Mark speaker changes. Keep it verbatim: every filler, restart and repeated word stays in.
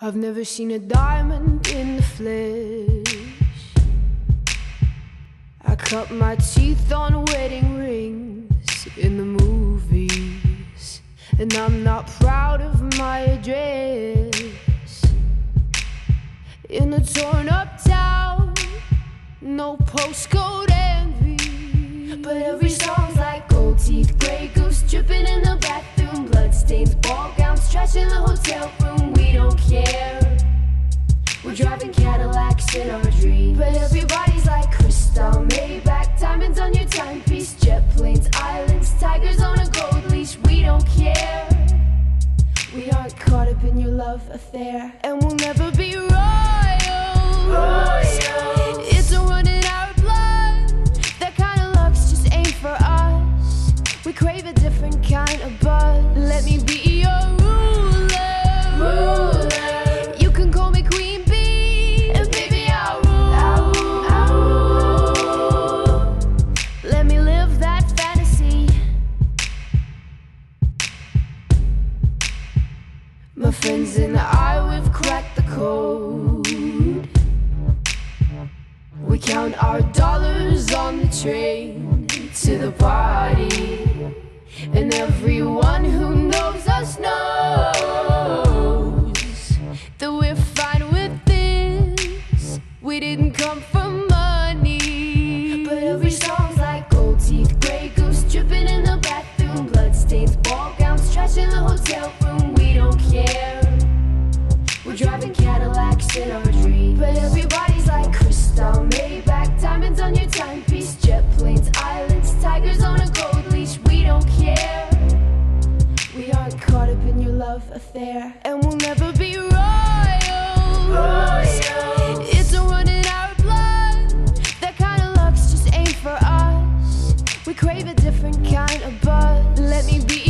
Speaker 1: I've never seen a diamond in the flesh. I cut my teeth on wedding rings in the movies, and I'm not proud of my address. In a torn up town, no postcode envy, but every song's like gold teeth, grey goose dripping in the bathroom, bloodstains, ball gowns, trash in the hotel room. We don't care. We're driving Cadillacs in our dreams, but everybody's like crystal, Maybach, diamonds on your timepiece, jet planes, islands, tigers on a gold leash. We don't care. We aren't caught up in your love affair, and we'll never be royals. Royals. It's a run in our blood. That kind of luck's just ain't for us. We crave a different kind of buzz. Let me be your ruler. Ruler. You can call me Queen Bee, and baby I'll rule. I'll rule. I'll rule. Let me live that fantasy. My friends and I, we've cracked the code. We count our dollars on the train to the party, and everyone who knows us knows that we're fine with this. We didn't come for money, but every song's like gold teeth, grey goose dripping in the bathroom, bloodstains, ball gowns, trash in the hotel room. We don't care. We're driving Cadillacs in our dreams, but everybody's like crystal, Maybach, diamonds on your timepiece, jet planes, islands, tigers on a gold leash. We don't care. We aren't caught up in your love affair, and we'll never be royals. Royals. It's a run in our blood. That kind of luck's just ain't for us. We crave a different kind of buzz. Let me be